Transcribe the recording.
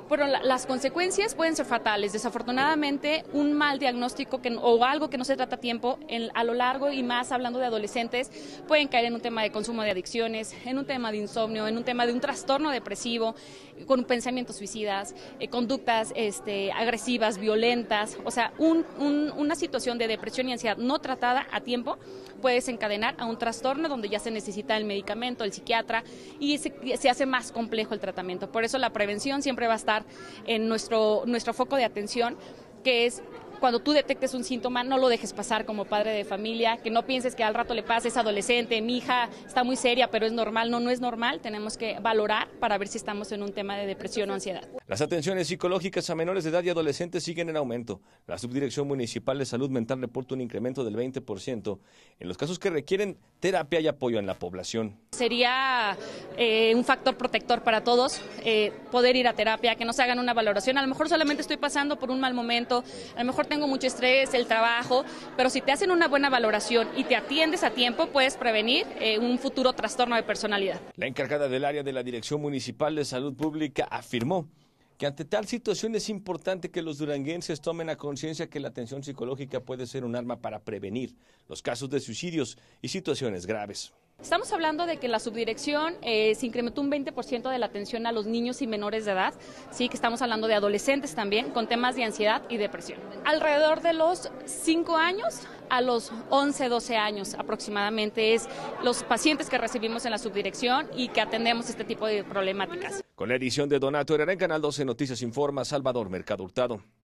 Pero las consecuencias pueden ser fatales. Desafortunadamente, un mal diagnóstico o algo que no se trata a tiempo, a lo largo y más hablando de adolescentes, pueden caer en un tema de consumo de adicciones, en un tema de insomnio, en un tema de un trastorno depresivo, con pensamientos suicidas, conductas agresivas, violentas. O sea, una situación de depresión y ansiedad no tratada a tiempo puede desencadenar a un trastorno donde ya se necesita el medicamento, el psiquiatra, y se hace más complejo el tratamiento. Por eso la prevención siempre va a estar en nuestro foco de atención, que es cuando tú detectes un síntoma, no lo dejes pasar como padre de familia, que no pienses que al rato le pasa, es adolescente, mi hija está muy seria, pero es normal. No, no es normal, tenemos que valorar para ver si estamos en un tema de depresión o ansiedad. Las atenciones psicológicas a menores de edad y adolescentes siguen en aumento. La Subdirección Municipal de Salud Mental reporta un incremento del 20% en los casos que requieren terapia y apoyo en la población. Sería un factor protector para todos, poder ir a terapia, que nos hagan una valoración. A lo mejor solamente estoy pasando por un mal momento, a lo mejor tengo mucho estrés, el trabajo, pero si te hacen una buena valoración y te atiendes a tiempo, puedes prevenir un futuro trastorno de personalidad. La encargada del área de la Dirección Municipal de Salud Pública afirmó que ante tal situación es importante que los duranguenses tomen a conciencia que la atención psicológica puede ser un arma para prevenir los casos de suicidios y situaciones graves. Estamos hablando de que la subdirección se incrementó un 20% de la atención a los niños y menores de edad, sí, que estamos hablando de adolescentes también, con temas de ansiedad y depresión. Alrededor de los 5 años a los 11, 12 años aproximadamente es los pacientes que recibimos en la subdirección y que atendemos este tipo de problemáticas. Con la edición de Donato Herrera en Canal 12 Noticias informa Salvador Mercado Hurtado.